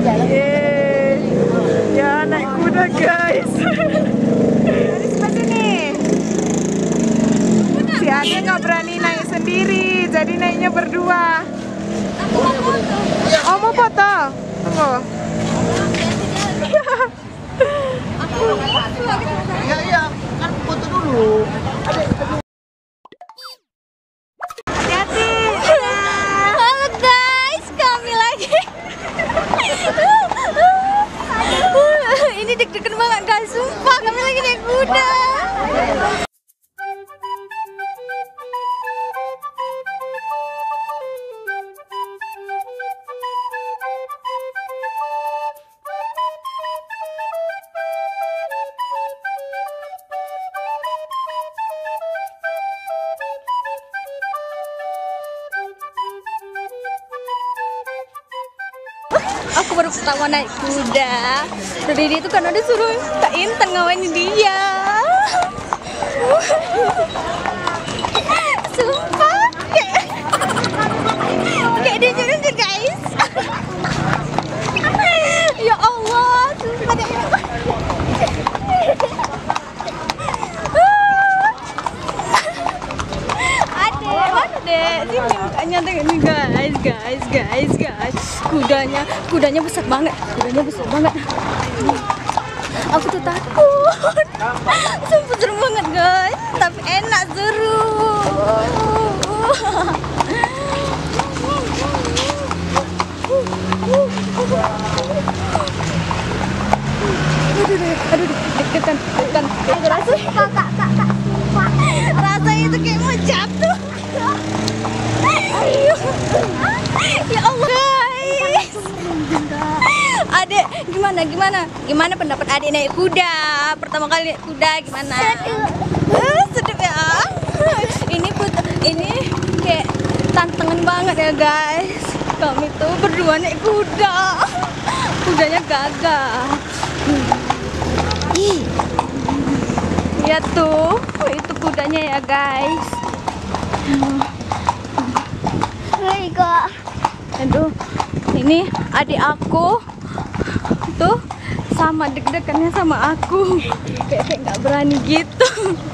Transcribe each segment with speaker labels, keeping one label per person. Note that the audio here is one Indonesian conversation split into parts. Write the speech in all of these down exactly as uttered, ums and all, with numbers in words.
Speaker 1: Yeay. Ya naik kuda guys. Si Ade nggak berani naik sendiri, jadi naiknya berdua. Oh mau foto? Tunggu.
Speaker 2: Iya iya, kan foto dulu.
Speaker 1: Hati-hati.
Speaker 3: Halo guys, kami lagi. Ini deg-degan banget guys, sumpah kami lagi naik kuda. Aku baru pertama naik kuda. Tadi itu kan ada suruh Kak Intan ngawain dia. Sumpah kayak kayak dia nyuruh guys. Ya Allah, sumpah deh. Ade, mana dek? Sini mukanya tengok nih guys, guys, guys, guys. Kudanya, kudanya besar banget, kudanya besar banget. Aku tuh takut. Sumpah seru banget guys, tapi enak seru. Aduh, aduh, aduh, deg-degan, deg-degan. Rasanya, kakak, kakak, rasanya itu kayak mau jatuh. Ayo, ya Allah guys. Adek, gimana, gimana, gimana pendapat adek naik kuda? Pertama kali naik kuda gimana? Eh, sedep ya. Ini put, ini kayak tantangan banget ya guys. Kami tuh berdua naik kuda, kudanya gagah. Ih, lihat tuh, itu kudanya ya guys. Hai kak. Aduh, ini adik aku tuh sama deg-degannya sama aku, kayak kayak nggak berani gitu.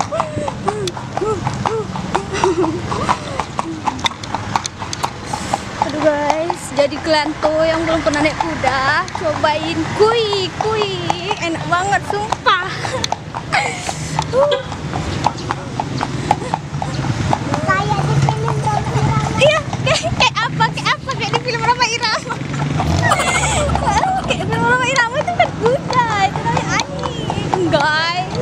Speaker 3: Aduh guys, jadi kalian tuh yang belum pernah naik kuda, cobain kui kui, enak banget sumpah. Iya, kayak, kayak apa, kayak apa, kayak di film Roma Irama. Kayak film Roma Irama itu kan kuda, itu namanya anjing, guys.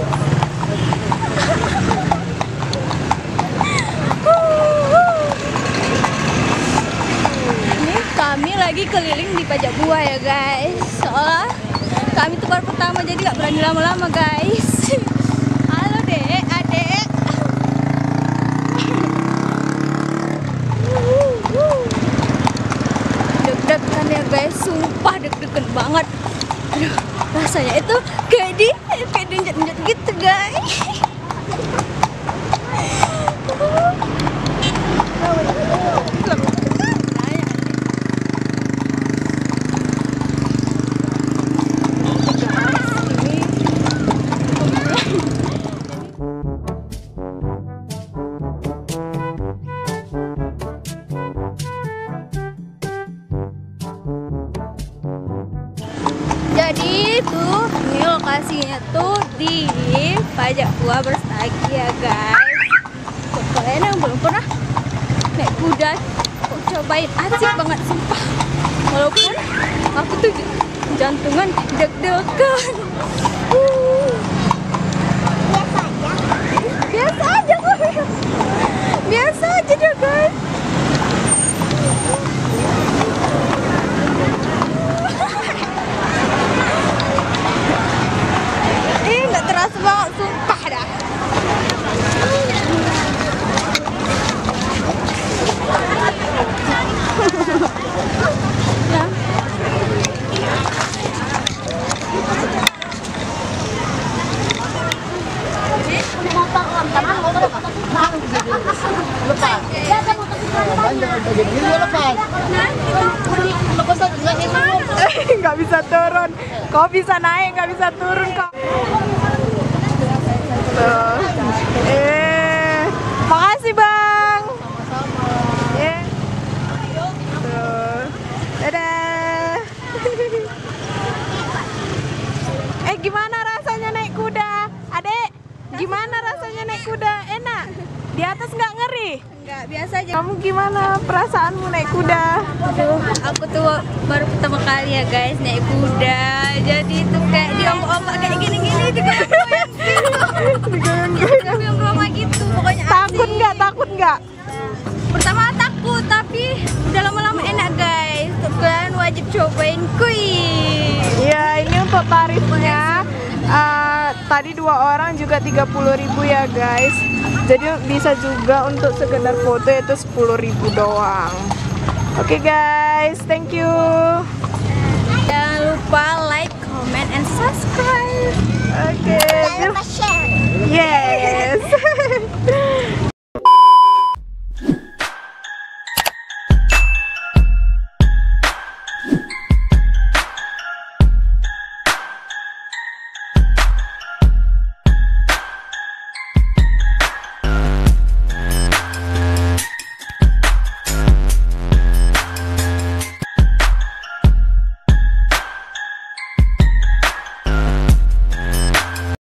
Speaker 3: Ini kami lagi keliling di Pajak Buah ya guys. Soalnya kami tuh baru pertama jadi nggak berani lama-lama guys. Halo dek, adek. Deg-degan ya guys, sumpah deg-degan banget. Aduh, rasanya itu kayak di kayak dinjat-dinjat gitu guys. Jadi tuh ini lokasinya tuh di Pajak Buah Brastagi ya guys. Buat kalian yang belum pernah naik kuda, kok cobain, asik banget sumpah. Walaupun aku tuh jantungan deg-degan. Uh. Biasa aja. Biasa aja kok. Biasa aja deh guys. Ih, nggak terasa banget, sumpah dah. Nah.
Speaker 1: bisa turun. Kau bisa naik, nggak bisa turun kok. Tuh. Eh, makasih bang. Eh. Tuh. Dadah. Eh, gimana rasanya naik kuda, adek? Gimana rasanya naik kuda? Enak? Di atas nggak ngeri?
Speaker 3: Enggak, biasa aja.
Speaker 1: Kamu gimana perasaanmu naik kuda?
Speaker 3: Aduh, aku tuh baru pertama kali ya guys naik kuda. Jadi tuh kayak diombak-ombak kayak gini-gini digoyang-goyang gitu. Digoyang-goyang gitu. Pokoknya asik.
Speaker 1: Takut nggak? Takut nggak?
Speaker 3: Pertama takut, tapi udah lama-lama enak guys. Untuk kalian wajib cobain kuy.
Speaker 1: Ya, ini untuk tarifnya. Uh, tadi dua orang juga tiga puluh ribu ya guys. Jadi bisa juga untuk sekedar foto itu sepuluh ribu doang. Oke okay guys, thank you.